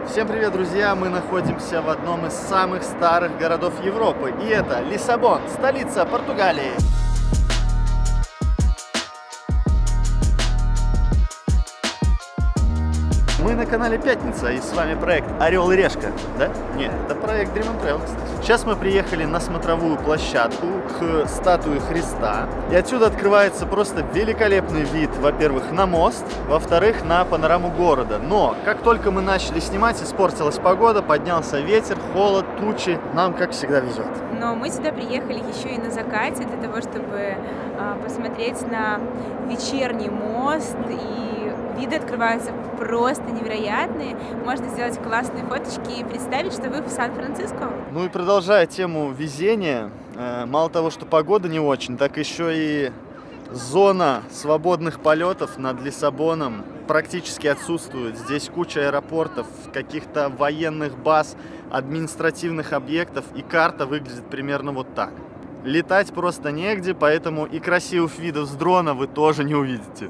Всем привет, друзья! Мы находимся в одном из самых старых городов Европы, и это Лиссабон, столица Португалии. Мы на канале Пятница, и с вами проект Орел и Решка, да? Нет, это проект Dream and Travel, кстати. Сейчас мы приехали на смотровую площадку к статуе Христа, и отсюда открывается просто великолепный вид, во-первых, на мост, во-вторых, на панораму города. Но как только мы начали снимать, испортилась погода, поднялся ветер, холод, тучи. Нам, как всегда, везет. Но мы сюда приехали еще и на закате для того, чтобы посмотреть на вечерний мост, и виды открываются просто невероятные. Можно сделать классные фоточки и представить, что вы в Сан-Франциско. Ну и продолжая тему везения, мало того, что погода не очень, так еще и зона свободных полетов над Лиссабоном практически отсутствует. Здесь куча аэропортов, каких-то военных баз, административных объектов, и карта выглядит примерно вот так. Летать просто негде, поэтому и красивых видов с дрона вы тоже не увидите.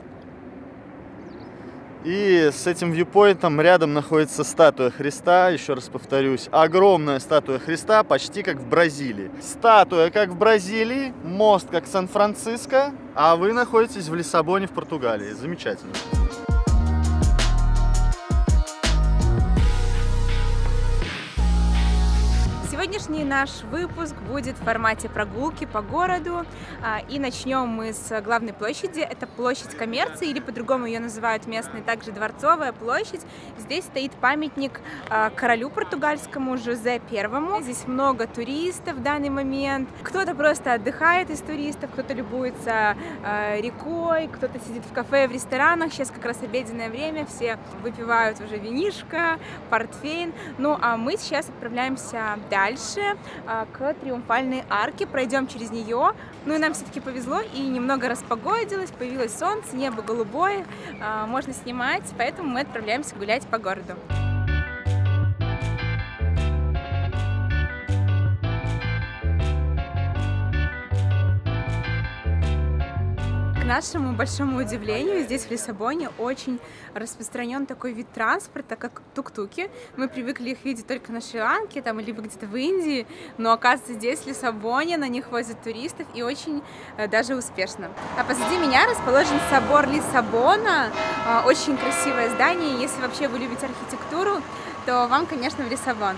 И с этим вьюпоинтом рядом находится статуя Христа, еще раз повторюсь, огромная статуя Христа, почти как в Бразилии. Статуя как в Бразилии, мост как Сан-Франциско, а вы находитесь в Лиссабоне, в Португалии. Замечательно. Сегодняшний наш выпуск будет в формате прогулки по городу, и начнем мы с главной площади. Это площадь коммерции, или по-другому ее называют местные также Дворцовая площадь. Здесь стоит памятник королю португальскому Жозе I. Здесь много туристов в данный момент. Кто-то просто отдыхает из туристов, кто-то любуется рекой, кто-то сидит в кафе, в ресторанах. Сейчас как раз обеденное время, все выпивают уже винишко, портвейн. Ну а мы сейчас отправляемся дальше к Триумфальной арке, пройдем через нее. Ну и нам все-таки повезло, и немного распогодилось, появилось солнце, небо голубое, можно снимать, поэтому мы отправляемся гулять по городу. К нашему большому удивлению, здесь в Лиссабоне очень распространен такой вид транспорта, как тук-туки. Мы привыкли их видеть только на Шри-Ланке, там, либо где-то в Индии, но оказывается здесь, в Лиссабоне, на них возят туристов, и очень даже успешно. А позади меня расположен собор Лиссабона, очень красивое здание. Если вообще вы любите архитектуру, то вам, конечно, в Лиссабон.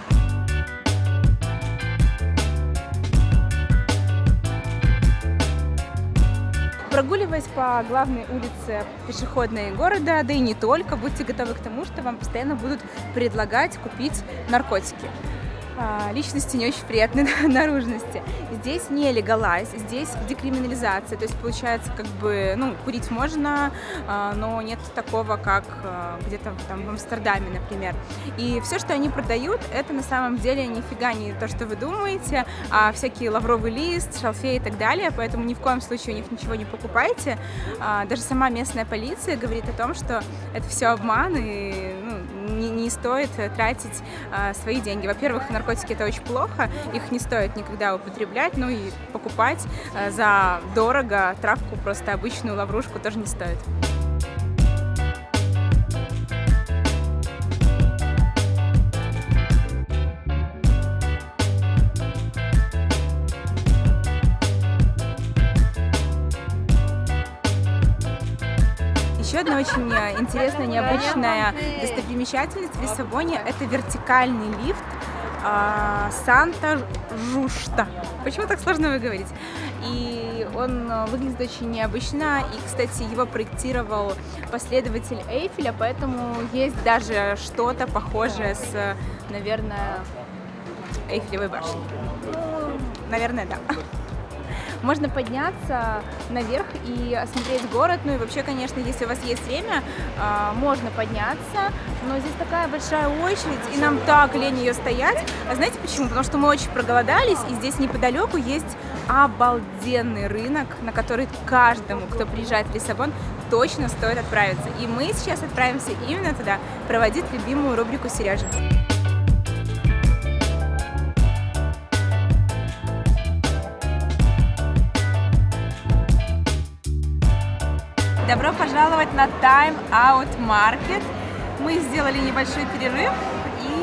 Прогуливаясь по главной улице пешеходной города, да и не только, будьте готовы к тому, что вам постоянно будут предлагать купить наркотики. Личности не очень приятной наружности. Здесь не легалайз, здесь декриминализация, то есть получается, как бы, ну, курить можно, но нет такого, как где-то там в Амстердаме, например. И все, что они продают, это на самом деле нифига не то, что вы думаете, а всякие лавровый лист, шалфей и так далее, поэтому ни в коем случае у них ничего не покупайте. Даже сама местная полиция говорит о том, что это все обман, и не стоит тратить свои деньги. Во-первых, наркотики — это очень плохо, их не стоит никогда употреблять, ну и покупать за дорого травку, просто обычную лаврушку, тоже не стоит. Еще одна очень интересная, необычная достопримечательность в Лиссабоне — это вертикальный лифт Санта Жушта. Почему так сложно выговорить? И он выглядит очень необычно, и, кстати, его проектировал последователь Эйфеля, поэтому есть даже что-то похожее с, наверное, Эйфелевой башней. Ну, наверное, да. Можно подняться наверх и осмотреть город. Ну и вообще, конечно, если у вас есть время, можно подняться. Но здесь такая большая очередь, и нам так лень ее стоять. А знаете почему? Потому что мы очень проголодались, и здесь неподалеку есть обалденный рынок, на который каждому, кто приезжает в Лиссабон, точно стоит отправиться. И мы сейчас отправимся именно туда, проводить любимую рубрику Сережи. Добро пожаловать на Time Out Market. Мы сделали небольшой перерыв и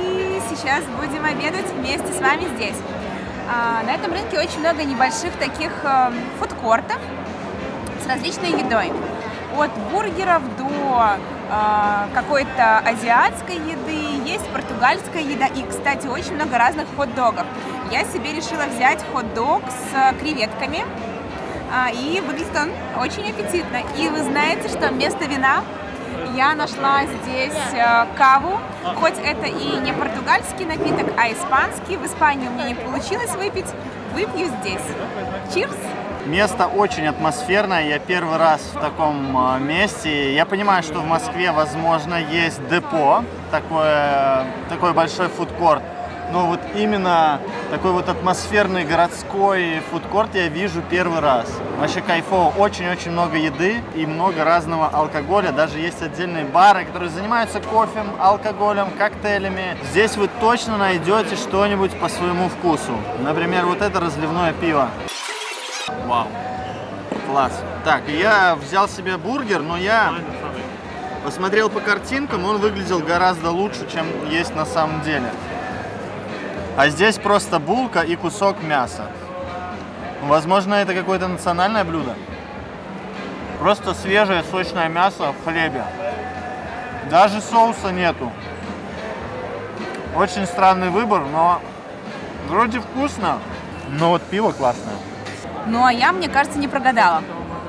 сейчас будем обедать вместе с вами здесь. На этом рынке очень много небольших таких фудкортов с различной едой. От бургеров до какой-то азиатской еды, есть португальская еда и, кстати, очень много разных хот-догов. Я себе решила взять хот-дог с креветками, и выглядит он очень аппетитно. И вы знаете, что вместо вина я нашла здесь каву, хоть это и не португальский напиток, а испанский. В Испании у меня не получилось выпить, выпью здесь. Cheers! Место очень атмосферное, я первый раз в таком месте. Я понимаю, что в Москве, возможно, есть депо, такой большой фудкорт. Но вот именно такой вот атмосферный городской фудкорт я вижу первый раз. Вообще кайфово, очень-очень много еды и много разного алкоголя. Даже есть отдельные бары, которые занимаются кофе, алкоголем, коктейлями. Здесь вы точно найдете что-нибудь по своему вкусу. Например, вот это разливное пиво. Вау, класс. Так, я взял себе бургер, но я посмотрел по картинкам, он выглядел гораздо лучше, чем есть на самом деле. А здесь просто булка и кусок мяса. Возможно, это какое-то национальное блюдо. Просто свежее сочное мясо в хлебе. Даже соуса нету. Очень странный выбор, но вроде вкусно. Но вот пиво классное. Ну, а я, мне кажется, не прогадала.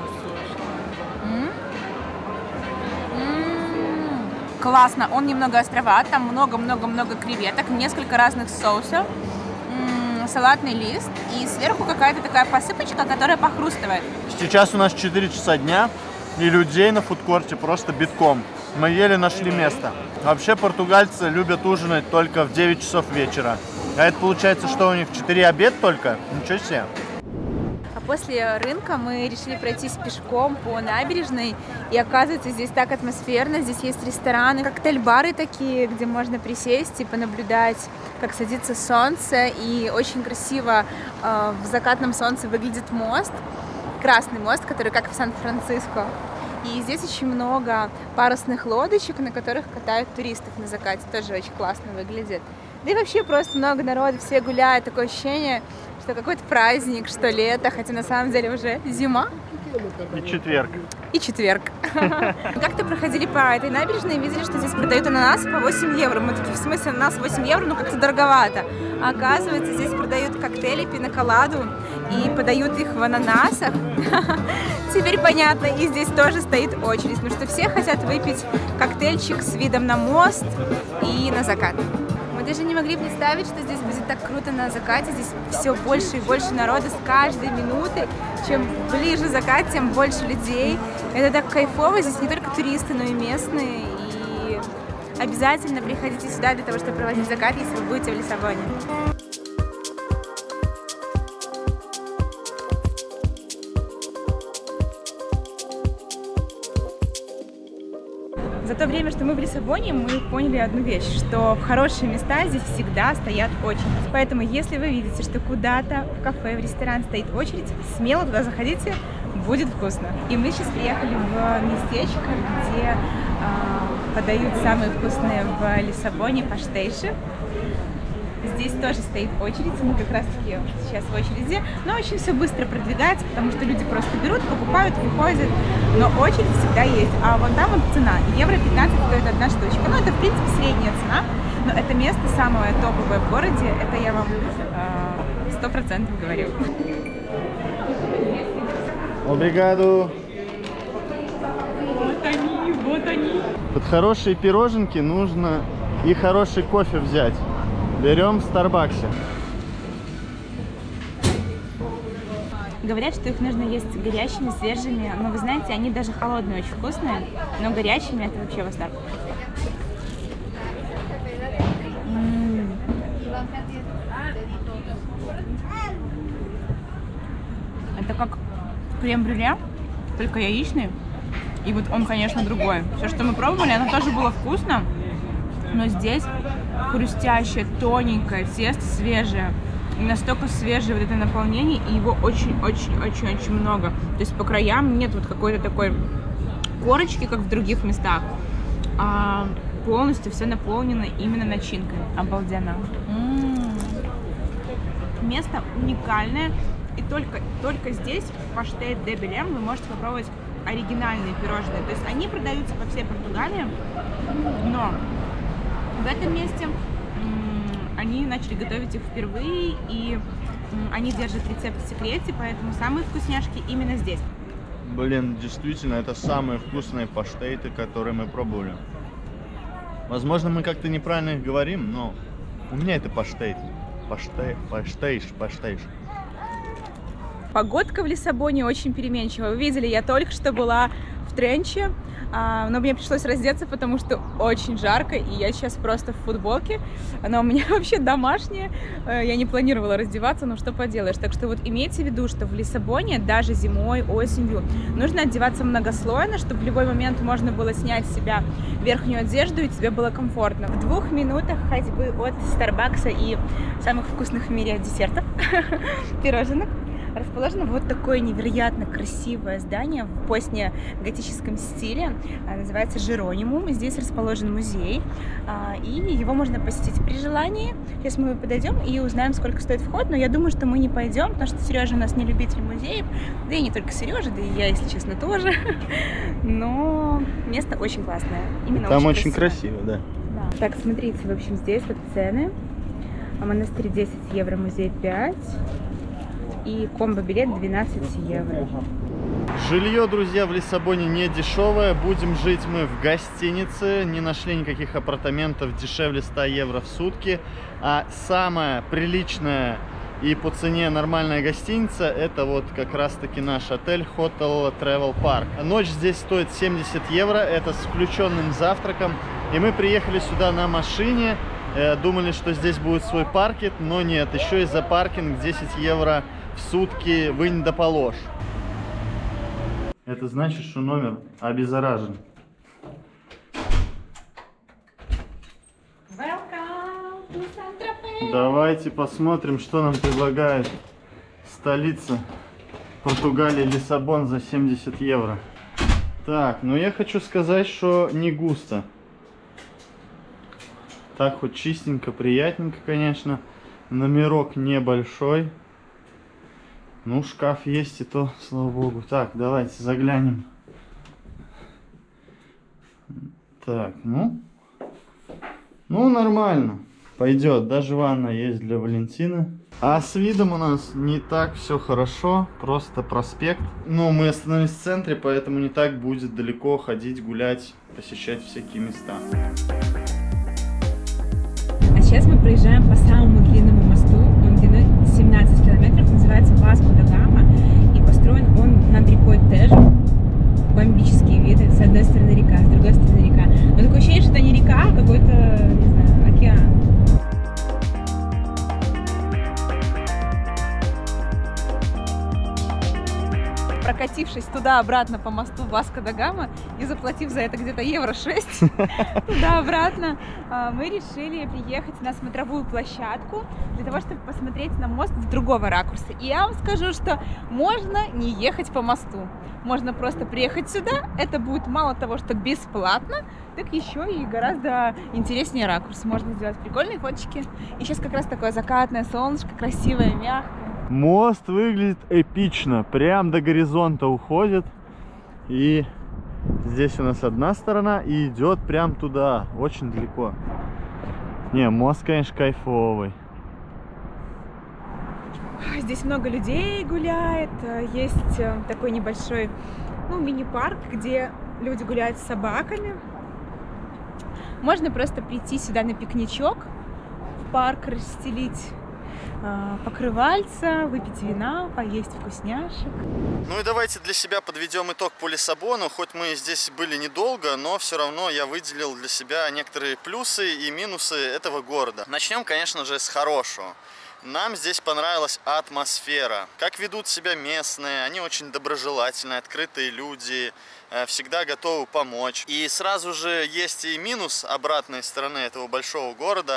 Классно, он немного островат, там много-много-много креветок, несколько разных соусов, салатный лист и сверху какая-то такая посыпочка, которая похрустывает. Сейчас у нас 4 часа дня, и людей на фудкорте просто битком. Мы еле нашли место. Вообще португальцы любят ужинать только в 9 часов вечера. А это получается, что у них 4 обед только? Ничего себе. После рынка мы решили пройтись пешком по набережной, и оказывается, здесь так атмосферно, здесь есть рестораны, коктейль-бары такие, где можно присесть и понаблюдать, как садится солнце, и очень красиво в закатном солнце выглядит мост, красный мост, который как в Сан-Франциско. И здесь очень много парусных лодочек, на которых катают туристов на закате, тоже очень классно выглядит. Да и вообще просто много народу, все гуляют, такое ощущение, что какой-то праздник, что лето, хотя на самом деле уже зима. И четверг. И четверг. Как-то проходили по этой набережной и видели, что здесь продают ананасы по 8 евро. Мы такие, в смысле, ананас 8 евро, ну как-то дороговато. А оказывается, здесь продают коктейли, пиноколаду и подают их в ананасах. Теперь понятно, и здесь тоже стоит очередь, потому что все хотят выпить коктейльчик с видом на мост и на закат. Мы даже не могли представить, что здесь будет так круто на закате. Здесь все больше и больше народа с каждой минуты. Чем ближе закат, тем больше людей. Это так кайфово. Здесь не только туристы, но и местные. И обязательно приходите сюда для того, чтобы проводить закат, если вы будете в Лиссабоне. За то время, что мы в Лиссабоне, мы поняли одну вещь, что в хорошие места здесь всегда стоят очереди. Поэтому, если вы видите, что куда-то в кафе, в ресторан стоит очередь, смело туда заходите, будет вкусно. И мы сейчас приехали в местечко, где подают самые вкусные в Лиссабоне паштейши. Здесь тоже стоит очередь, мы как раз таки сейчас в очереди, но очень все быстро продвигается, потому что люди просто берут, покупают, выходят, но очередь всегда есть. А вон там вот цена, евро 15 стоит одна штучка. Ну, это в принципе средняя цена, но это место самое топовое в городе, это я вам 100% говорю. Обригado. Вот они, вот они. Под хорошие пироженки нужно и хороший кофе взять. Берем в Старбаксе. Говорят, что их нужно есть горячими, свежими, но вы знаете, они даже холодные очень вкусные, но горячими это вообще восторг. Это как крем-брюле, только яичный, и вот он, конечно, другой. Все, что мы пробовали, оно тоже было вкусно, но здесь хрустящее, тоненькое, тесто свежее. И настолько свежее вот это наполнение, и его очень-очень-очень-очень много. То есть по краям нет вот какой-то такой корочки, как в других местах. полностью все наполнено именно начинкой. Обалденно. Место уникальное. И только здесь, в Паштет де Белем, вы можете попробовать оригинальные пирожные. То есть они продаются по всей Португалии, но в этом месте они начали готовить их впервые, и они держат рецепт в секрете, поэтому самые вкусняшки именно здесь. Блин, действительно, это самые вкусные паштеты, которые мы пробовали. Возможно, мы как-то неправильно их говорим, но у меня это паштет. Паштейш. Погодка в Лиссабоне очень переменчивая. Вы видели, я только что была в Тренче, но мне пришлось раздеться, потому что очень жарко, и я сейчас просто в футболке. Она у меня вообще домашняя, я не планировала раздеваться, но что поделаешь. Так что вот имейте в виду, что в Лиссабоне даже зимой, осенью нужно одеваться многослойно, чтобы в любой момент можно было снять с себя верхнюю одежду, и тебе было комфортно. В 2 минутах ходьбы от Старбакса и самых вкусных в мире десертов, пирожных, расположено вот такое невероятно красивое здание в позднеготическом стиле. Называется Жеронимум. Здесь расположен музей, и его можно посетить при желании. Сейчас мы подойдем и узнаем, сколько стоит вход, но я думаю, что мы не пойдем, потому что Сережа у нас не любитель музеев, да и не только Сережа, да и я, если честно, тоже. Но место очень классное. Именно там очень красиво, да. Так, смотрите, в общем, здесь вот цены. Монастырь 10 евро, музей 5. И комбо-билет 12 евро. Жилье, друзья, в Лиссабоне не дешевое. Будем жить мы в гостинице. Не нашли никаких апартаментов дешевле 100 евро в сутки. А самая приличная и по цене нормальная гостиница — это вот как раз-таки наш отель Hotel Travel Park. Ночь здесь стоит 70 евро. Это с включенным завтраком. И мы приехали сюда на машине. Думали, что здесь будет свой паркинг, но нет. Еще и за паркинг 10 евро в сутки вы не доположь. Это значит, что номер обеззаражен. Давайте посмотрим, что нам предлагает столица Португалии Лиссабон за 70 евро. Так, ну я хочу сказать, что не густо. Так хоть чистенько, приятненько, конечно. Номерок небольшой. Ну, шкаф есть, и то, слава богу. Так, давайте заглянем. Так, ну нормально. Пойдет. Даже ванна есть для Валентины. А с видом у нас не так все хорошо. Просто проспект. Но мы остановились в центре, поэтому не так будет далеко ходить, гулять, посещать всякие места. А сейчас мы проезжаем по самому длинному мосту. Он длиной 17 километров, называется Васко да Гама. И построен он над рекой Теж. Бомбические виды. С одной стороны река, с другой стороны река. Но такое ощущение, что это не река, а какой-то, не знаю, океан. Прокатившись туда-обратно по мосту Васко да Гама и заплатив за это где-то евро 6 туда-обратно, мы решили приехать на смотровую площадку для того, чтобы посмотреть на мост с другого ракурса. И я вам скажу, что можно не ехать по мосту. Можно просто приехать сюда. Это будет мало того, что бесплатно, так еще и гораздо интереснее ракурс. Можно сделать прикольные фоточки. И сейчас как раз такое закатное солнышко, красивое, мягкое. Мост выглядит эпично, прям до горизонта уходит. И здесь у нас одна сторона и идет прям туда, очень далеко. Не, мост, конечно, кайфовый. Здесь много людей гуляет, есть такой небольшой, мини-парк, где люди гуляют с собаками. Можно просто прийти сюда на пикничок, в парк, расстелить покрывальца, выпить вина, поесть вкусняшек. Ну и давайте для себя подведем итог по Лиссабону. Хоть мы здесь были недолго, но все равно я выделил для себя некоторые плюсы и минусы этого города. Начнем, конечно же, с хорошего. Нам здесь понравилась атмосфера. Как ведут себя местные, они очень доброжелательные, открытые люди, всегда готовы помочь. И сразу же есть и минус обратной стороны этого большого города.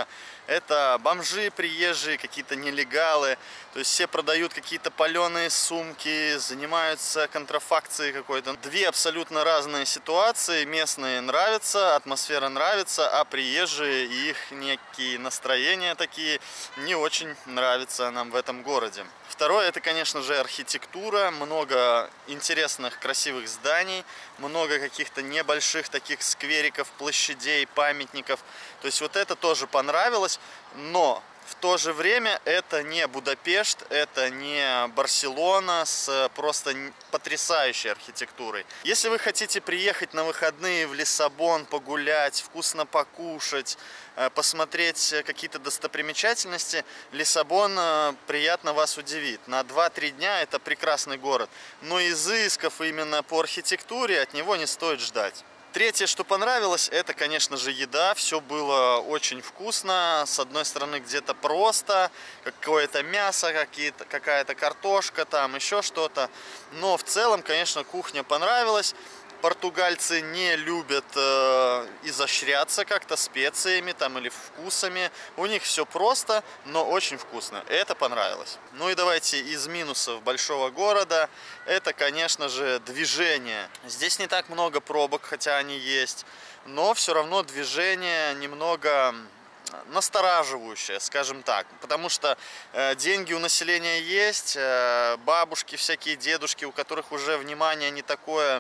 Это бомжи приезжие, какие-то нелегалы. То есть все продают какие-то паленые сумки, занимаются контрафакцией какой-то. Две абсолютно разные ситуации. Местные нравятся, атмосфера нравится, а приезжие и их некие настроения такие не очень нравятся нам в этом городе. Второе, это, конечно же, архитектура. Много интересных, красивых зданий, много каких-то небольших таких сквериков, площадей, памятников. То есть вот это тоже понравилось, но в то же время это не Будапешт, это не Барселона с просто потрясающей архитектурой. Если вы хотите приехать на выходные в Лиссабон, погулять, вкусно покушать, посмотреть какие-то достопримечательности, Лиссабон приятно вас удивит. На 2-3 дня это прекрасный город, но изысков именно по архитектуре от него не стоит ждать. Третье, что понравилось, это, конечно же, еда. Все было очень вкусно. С одной стороны, где-то просто, какое-то мясо, какая-то картошка, там еще что-то. Но в целом, конечно, кухня понравилась. Португальцы не любят изощряться как-то специями там или вкусами. У них все просто, но очень вкусно. Это понравилось. Ну и давайте из минусов большого города. Это, конечно же, движение. Здесь не так много пробок, хотя они есть. Но все равно движение немного настораживающее, скажем так, потому что деньги у населения есть, бабушки всякие, дедушки, у которых уже внимание не такое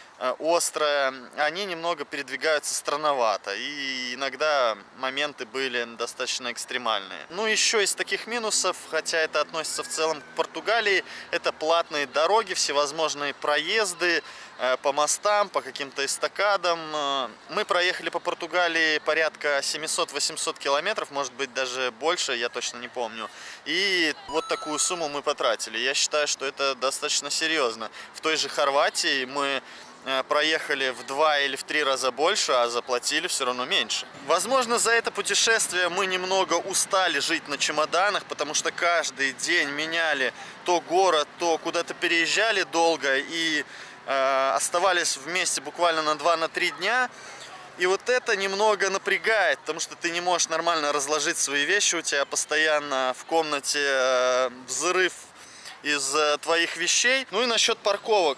острое, они немного передвигаются странновато, и иногда моменты были достаточно экстремальные. Ну, еще из таких минусов, хотя это относится в целом к Португалии, это платные дороги, всевозможные проезды по мостам, по каким-то эстакадам. Мы проехали по Португалии порядка 700-800 километров, может быть даже больше, я точно не помню. И вот такую сумму мы потратили. Я считаю, что это достаточно серьезно. В той же Хорватии мы проехали в 2 или в 3 раза больше, а заплатили все равно меньше. Возможно, за это путешествие мы немного устали жить на чемоданах, потому что каждый день меняли то город, то куда-то переезжали долго и оставались вместе буквально на 2-3 дня. И вот это немного напрягает, потому что ты не можешь нормально разложить свои вещи, у тебя постоянно в комнате взрыв из твоих вещей. Ну и насчет парковок.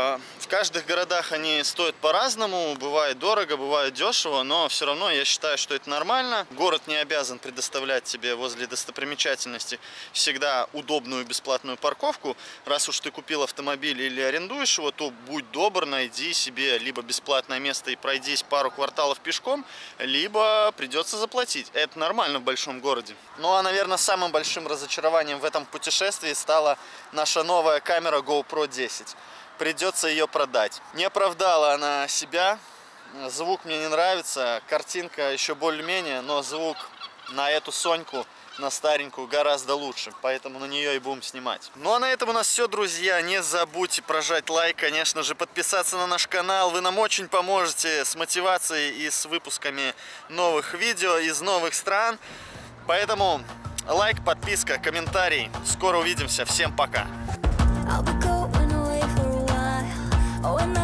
В каждых городах они стоят по-разному. Бывает дорого, бывает дешево, но все равно я считаю, что это нормально. Город не обязан предоставлять тебе возле достопримечательности всегда удобную бесплатную парковку. Раз уж ты купил автомобиль или арендуешь его, то будь добр, найди себе либо бесплатное место и пройдись пару кварталов пешком, либо придется заплатить. Это нормально в большом городе. Ну а, наверное, самым большим разочарованием в этом путешествии стала наша новая камера GoPro 10. Придется ее продать. Не оправдала она себя. Звук мне не нравится. Картинка еще более-менее, но звук на эту Соньку, на старенькую, гораздо лучше. Поэтому на нее и будем снимать. Ну а на этом у нас все, друзья. Не забудьте прожать лайк, конечно же, подписаться на наш канал. Вы нам очень поможете с мотивацией и с выпусками новых видео из новых стран. Поэтому лайк, подписка, комментарий. Скоро увидимся. Всем пока. I'll be going away for a while. Oh, and